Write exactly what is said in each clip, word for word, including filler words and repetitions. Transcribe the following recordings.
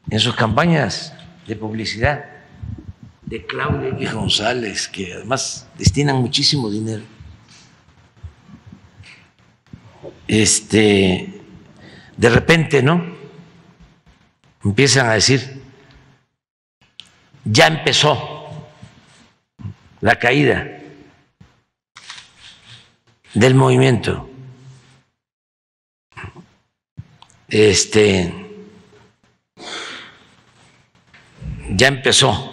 en sus campañas de publicidad de Claudia X González, que además destinan muchísimo dinero. Este, de repente, ¿no? Empiezan a decir, ya empezó la caída del movimiento. Este, ya empezó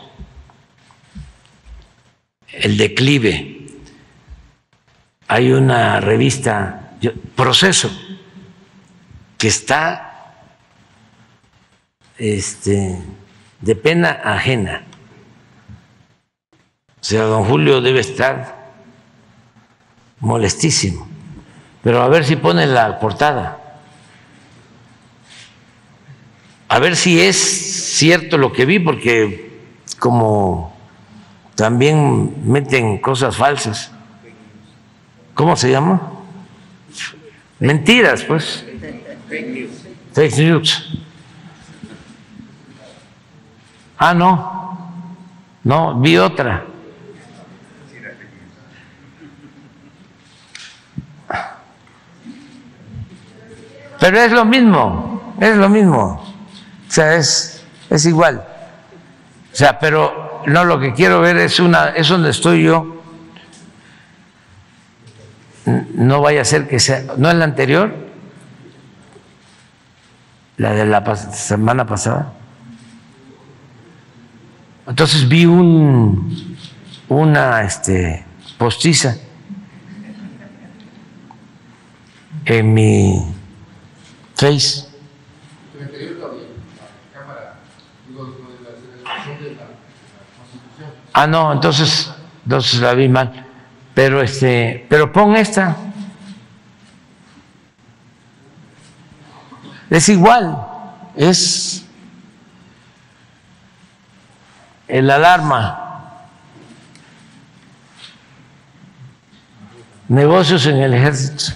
el declive. Hay una revista, Proceso, que está este, de pena ajena. O sea, don Julio debe estar molestísimo. Pero a ver si pone la portada. A ver si es cierto lo que vi, porque como también meten cosas falsas. ¿Cómo se llama? Mentiras, pues. Fake news. Ah, no. No, vi otra. Pero es lo mismo, es lo mismo. O sea, es, es igual. O sea, pero no, lo que quiero ver es una, es donde estoy yo. No vaya a ser que sea, ¿no es la anterior? La de la pas- semana pasada. Entonces vi un, una este, postiza en mi Face. Ah, no, entonces, entonces la vi mal. Pero este, pero pon esta. Es igual, es el alarma. Negocios en el ejército.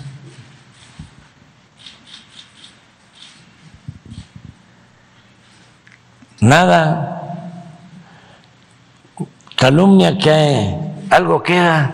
Nada. Calumnia que algo queda.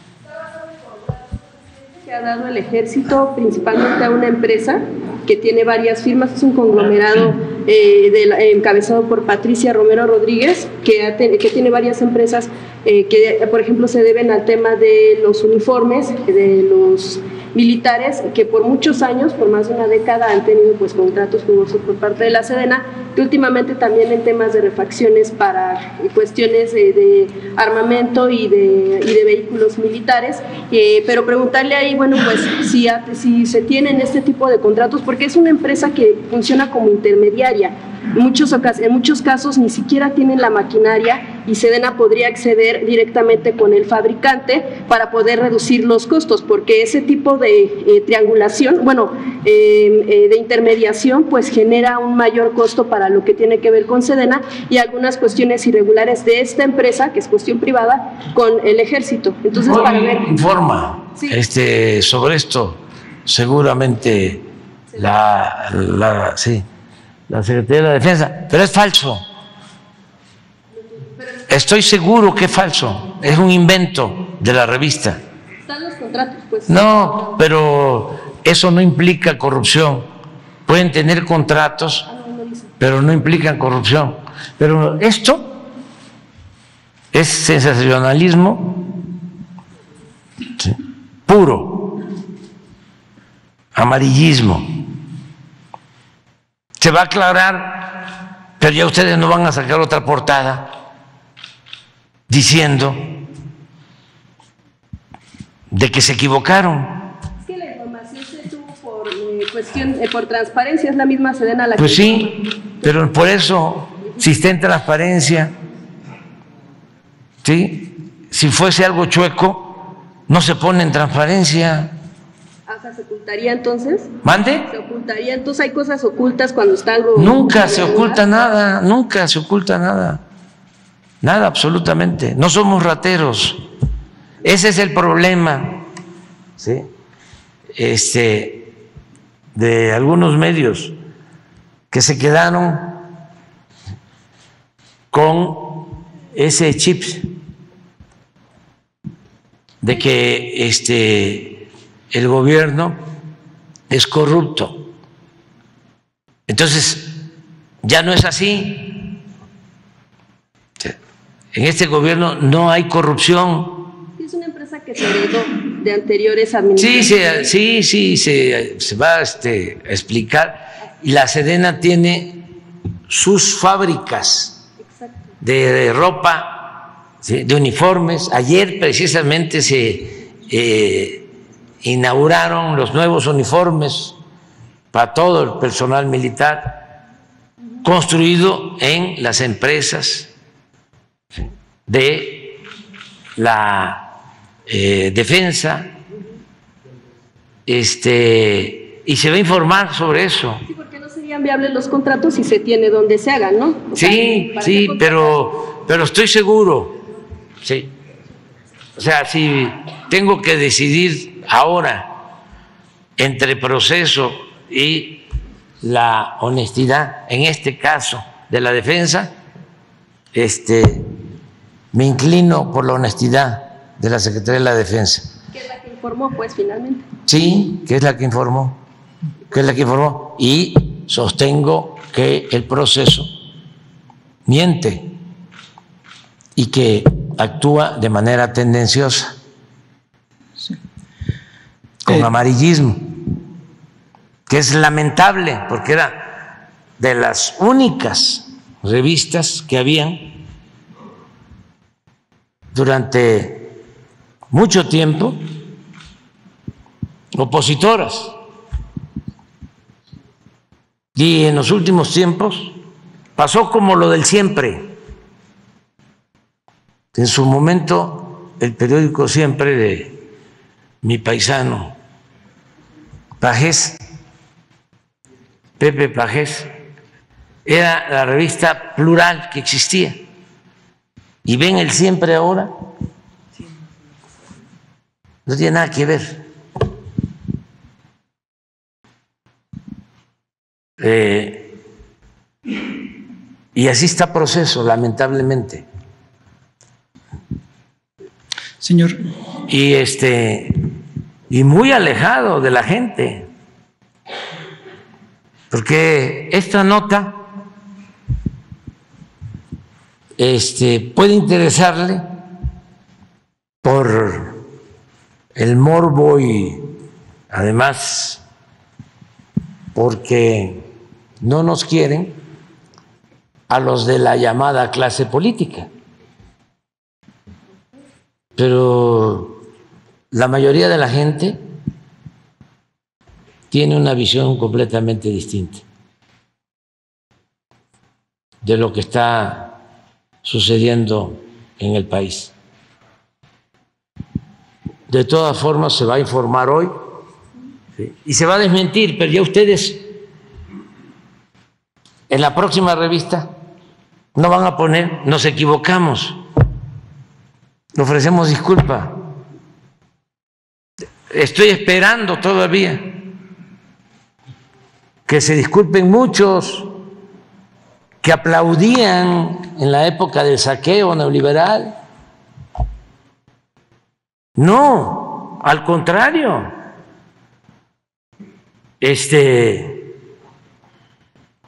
Ha dado el ejército principalmente a una empresa que tiene varias firmas, es un conglomerado eh, de la, encabezado por Patricia Romero Rodríguez, que, ha ten, que tiene varias empresas eh, que, por ejemplo, se deben al tema de los uniformes de los militares, que por muchos años, por más de una década, han tenido pues contratos jugosos por parte de la Sedena, que últimamente también en temas de refacciones para cuestiones de, de armamento y de, y de vehículos militares, eh, pero preguntarle ahí, bueno, pues si, si se tienen este tipo de contratos, porque es una empresa que funciona como intermediaria. En muchos, en muchos casos ni siquiera tienen la maquinaria y Sedena podría acceder directamente con el fabricante para poder reducir los costos, porque ese tipo de eh, triangulación, bueno, eh, eh, de intermediación, pues genera un mayor costo para lo que tiene que ver con Sedena y algunas cuestiones irregulares de esta empresa, que es cuestión privada, con el ejército. Entonces, para ver... Informa sí. este, sobre esto, seguramente sí. la... la sí. la Secretaría de la Defensa, pero es falso. Estoy seguro que es falso, es un invento de la revista. Están los contratos, pues. No, pero eso no implica corrupción. Pueden tener contratos, pero no implican corrupción. Pero esto es sensacionalismo ¿sí? puro, amarillismo. Se va a aclarar, pero ya ustedes no van a sacar otra portada diciendo de que se equivocaron. Es que la información se tuvo por eh, cuestión, eh, por transparencia, es la misma Sedena la que... Pues sí, pero por eso, si está en transparencia, ¿sí? Si fuese algo chueco, no se pone en transparencia. Ah, o sea, ¿se ocultaría entonces? ¿Mande? ¿Se ocultaría? Entonces hay cosas ocultas cuando está algo... Nunca se oculta nada, nunca se oculta nada. Nada, absolutamente. No somos rateros. Ese es el problema, ¿sí? Este, de algunos medios que se quedaron con ese chip de que este, el gobierno es corrupto. Entonces, ya no es así. En este gobierno no hay corrupción. Es una empresa que se heredó de anteriores administraciones. Sí, sí, sí, se, se va este, a explicar. Y la Sedena tiene sus fábricas de ropa, ¿sí?, de uniformes. Ayer precisamente se eh, inauguraron los nuevos uniformes para todo el personal militar, construido en las empresas de la eh, defensa, este, y se va a informar sobre eso. Sí, porque no serían viables los contratos si se tiene donde se hagan, ¿no? O sí, sea, sí, pero, pero estoy seguro, sí. O sea, si tengo que decidir ahora entre proceso y la honestidad, en este caso de la defensa, este, me inclino por la honestidad de la Secretaría de la Defensa. Que es la que informó, pues, finalmente. Sí, que es la que informó, que es la que informó, y sostengo que el proceso miente y que actúa de manera tendenciosa, sí, con eh. amarillismo, que es lamentable porque era de las únicas revistas que habían durante mucho tiempo opositoras, y en los últimos tiempos pasó como lo del Siempre. En su momento el periódico Siempre de mi paisano Pajés, Pepe Pajés, era la revista plural que existía. ¿Y ven el Siempre ahora? No tiene nada que ver. Eh, y así está proceso, lamentablemente. Señor. Y este, y muy alejado de la gente. Porque esta nota este, puede interesarle por el morbo y además porque no nos quieren a los de la llamada clase política. Pero la mayoría de la gente tiene una visión completamente distinta de lo que está sucediendo en el país. De todas formas, se va a informar hoy, ¿sí?, y se va a desmentir, pero ya ustedes en la próxima revista no van a poner "nos equivocamos, le ofrecemos disculpa". Estoy esperando todavía que se disculpen muchos que aplaudían en la época del saqueo neoliberal. No, al contrario, este